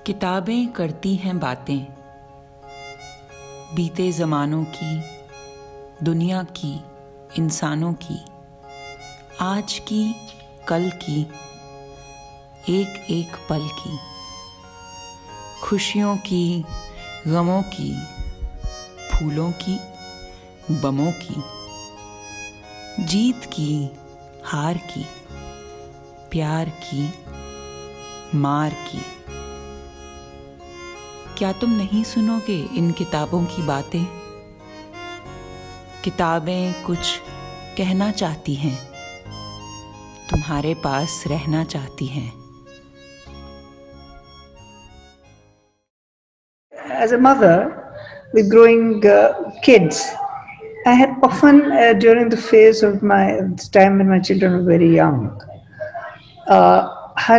किताबें करती हैं बातें, बीते ज़मानों की, दुनिया की, इंसानों की, आज की, कल की, एक एक पल की, खुशियों की, गमों की, फूलों की, बमों की, जीत की, हार की, प्यार की, मार की। क्या तुम नहीं सुनोगे इन किताबों की बातें? किताबें कुछ कहना चाहती हैं, तुम्हारे पास रहना चाहती हैं। As a mother with growing kids, I had often during the phase of my time when my children were very young, had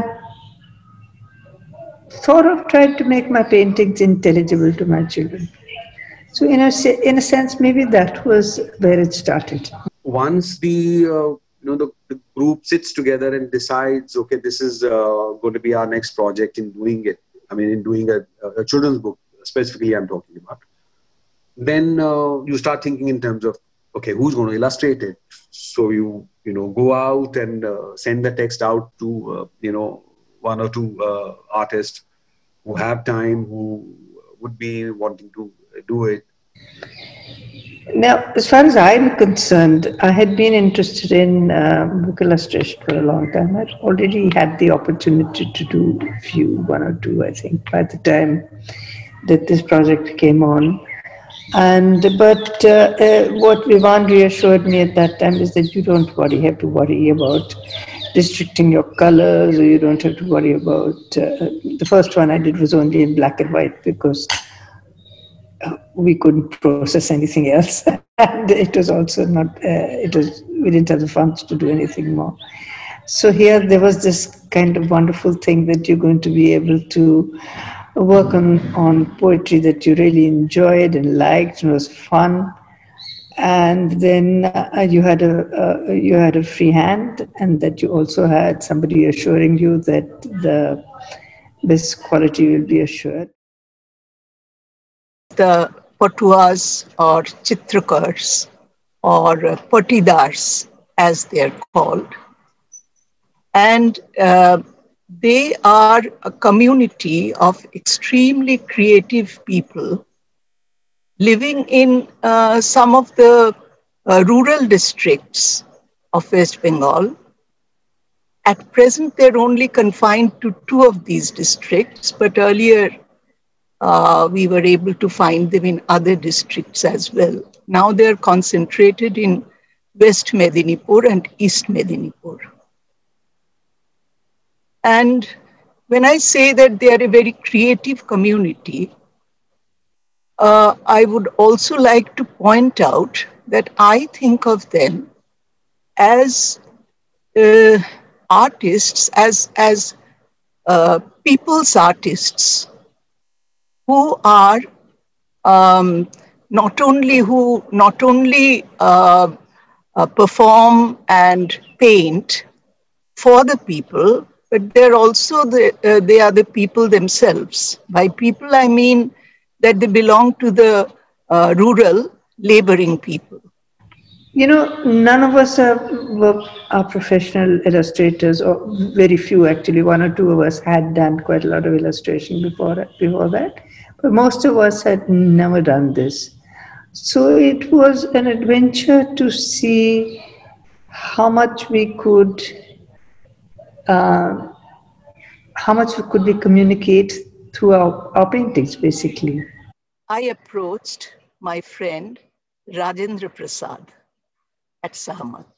sort of tried to make my paintings intelligible to my children. So in a sense, maybe that was where it started. Once the group sits together and decides, okay, this is going to be our next project in doing it. I mean, in doing a children's book specifically, I'm talking about. Then you start thinking in terms of, okay, who's going to illustrate it? So you go out and send the text out to one or two artists who have time, who would be wanting to do it. Now, as far as I'm concerned, I had been interested in book illustration for a long time. I'd already had the opportunity to do one or two, I think, by the time that this project came on. But what Vivan reassured me at that time is that you don't have to worry about restricting your colors, or you don't have to worry about. The first one I did was only in black and white because we couldn't process anything else, and it was also not. We didn't have the funds to do anything more. So here there was this kind of wonderful thing that you're going to be able to work on poetry that you really enjoyed and liked and was fun, and then you had a free hand, and that you also had somebody assuring you that this quality will be assured. The patuas or chitrakars or patidars as they're called, and they are a community of extremely creative people living in some of the rural districts of West Bengal. At present, they're only confined to 2 of these districts, but earlier we were able to find them in other districts as well. Now they're concentrated in West Medinipur and East Medinipur. And when I say that they are a very creative community, I would also like to point out that I think of them as artists, as people's artists who are not only perform and paint for the people, but they're also they are the people themselves. By people, I mean that they belong to the rural laboring people. None of us are professional illustrators, or very few actually. 1 or 2 of us had done quite a lot of illustration before that, but most of us had never done this. So it was an adventure to see how much we could communicate through our paintings, basically. I approached my friend Rajendra Prasad at Sahamat,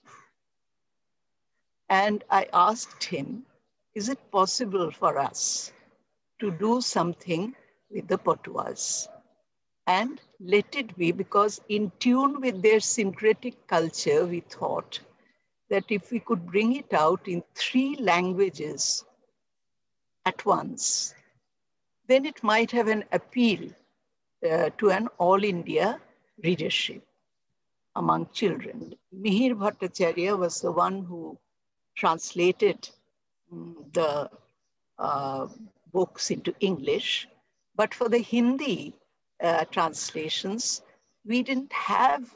and I asked him, is it possible for us to do something with the patuas? And let it be, because in tune with their syncretic culture, we thought that if we could bring it out in 3 languages at once, then it might have an appeal to an all India readership among children. Mihir Bhattacharya was the one who translated the books into English, but for the Hindi translations, we didn't have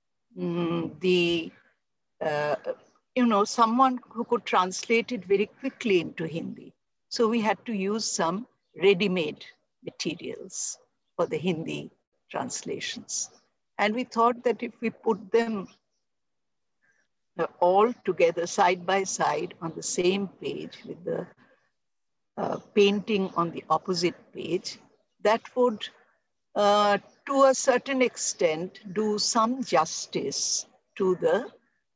someone who could translate it very quickly into Hindi. So we had to use some ready-made materials for the Hindi translations. And we thought that if we put them all together side by side on the same page with the painting on the opposite page, that would, to a certain extent, do some justice to the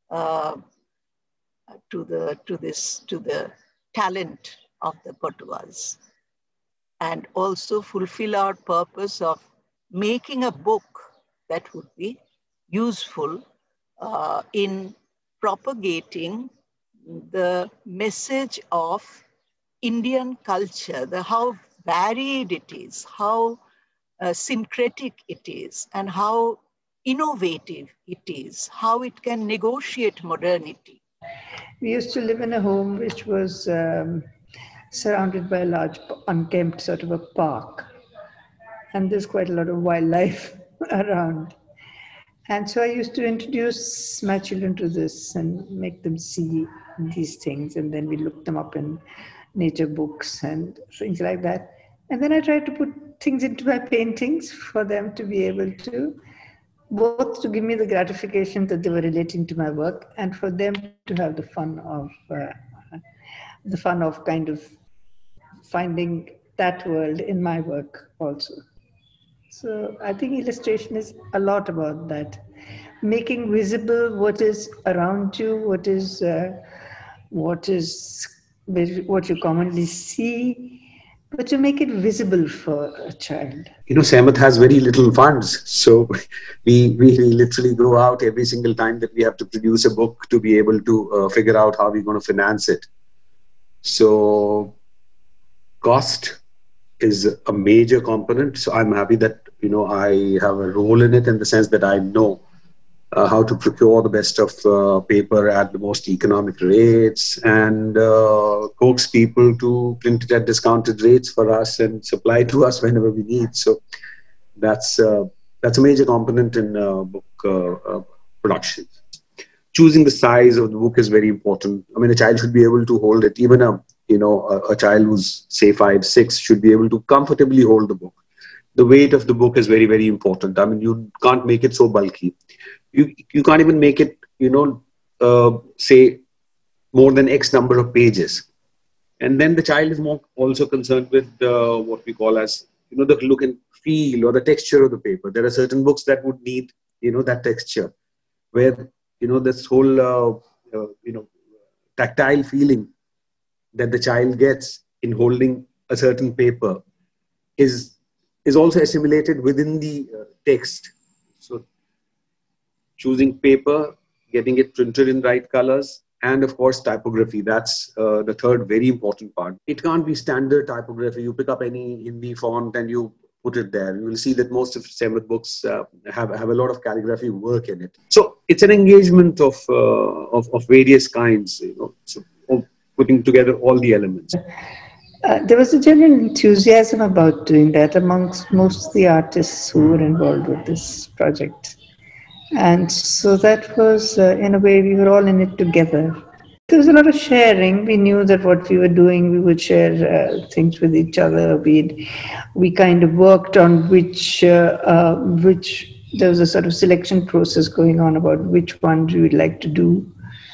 talent of the Patuas, and also fulfill our purpose of making a book that would be useful in propagating the message of Indian culture, how varied it is, how syncretic it is, and how innovative it is, how it can negotiate modernity. We used to live in a home which was surrounded by a large unkempt sort of a park. And there's quite a lot of wildlife around. And so I used to introduce my children to this and make them see these things. And then we looked them up in nature books and things like that. And then I tried to put things into my paintings for them to be able to, both to give me the gratification that they were relating to my work and for them to have the fun of kind of finding that world in my work also. So I think illustration is a lot about that. Making visible what is around you, what you commonly see, but to make it visible for a child. Samat has very little funds. So we literally go out every single time that we have to produce a book to be able to figure out how we're going to finance it. So cost is a major component. So I'm happy that, I have a role in it in the sense that I know how to procure the best of paper at the most economic rates and coax people to print it at discounted rates for us and supply to us whenever we need. So that's a major component in book production. Choosing the size of the book is very important. I mean, a child should be able to hold it. Even a child who's say 5, 6 should be able to comfortably hold the book. The weight of the book is very, very important. I mean, you can't make it so bulky. You can't even make it, say more than X number of pages. And then the child is more also concerned with what we call as, the look and feel or the texture of the paper. There are certain books that would need, that texture where, this whole, tactile feeling that the child gets in holding a certain paper is also assimilated within the text. So choosing paper, getting it printed in right colors, and of course typography. That's the third very important part. It can't be standard typography. You pick up any Hindi font and you put it there. You will see that most of Samat books have a lot of calligraphy work in it. So it's an engagement of various kinds, so putting together all the elements. There was a general enthusiasm about doing that amongst most of the artists who were involved with this project. And so that was, in a way, we were all in it together. There was a lot of sharing. We knew that what we were doing, we would share things with each other. We kind of worked on which there was a sort of selection process going on about which ones we would like to do.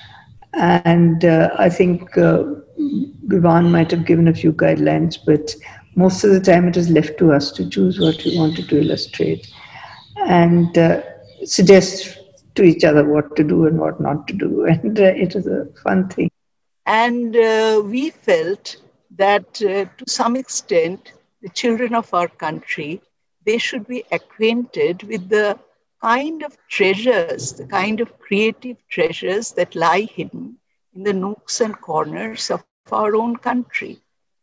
And I think Vivan might have given a few guidelines, but most of the time it was left to us to choose what we wanted to illustrate and suggest to each other what to do and what not to do. And it was a fun thing. And we felt that to some extent, the children of our country, they should be acquainted with the kind of treasures, the kind of creative treasures that lie hidden in the nooks and corners of our own country.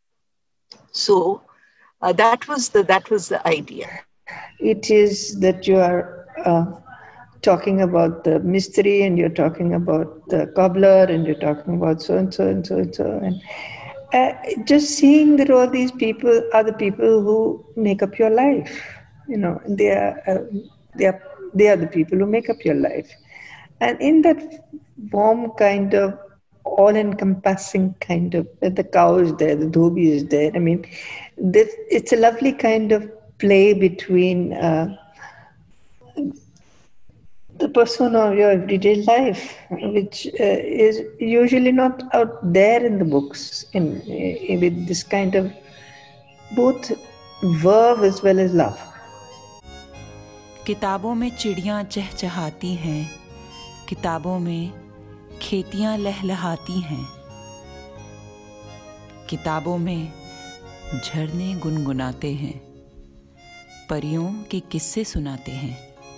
So that was the idea. It is that you are talking about the mystery, and you're talking about the cobbler, and you're talking about so and so and so and so, just seeing that all these people are the people who make up your life. You know, they are the people who make up your life. And in that warm kind of all-encompassing kind of, the cow is there, the dhobi is there. I mean, it's a lovely kind of play between the persona of your everyday life, which is usually not out there in the books, with this kind of both verve as well as love. किताबों में चिड़ियाँ चहचहाती हैं, किताबों में खेतियाँ लहलहाती हैं, किताबों में झरने गुनगुनाते हैं, परियों के किस्से सुनाते हैं।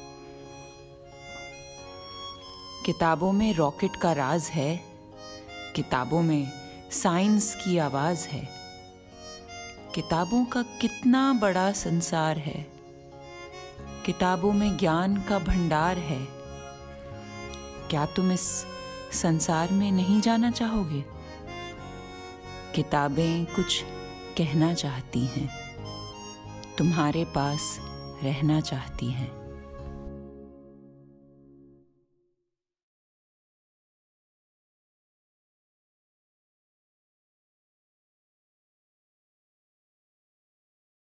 किताबों में रॉकेट का राज है, किताबों में साइंस की आवाज है, किताबों का कितना बड़ा संसार है, किताबों में ज्ञान का भंडार है। क्या तुम इस संसार में नहीं जाना चाहोगे? किताबें कुछ कहना चाहती हैं, तुम्हारे पास रहना चाहती हैं।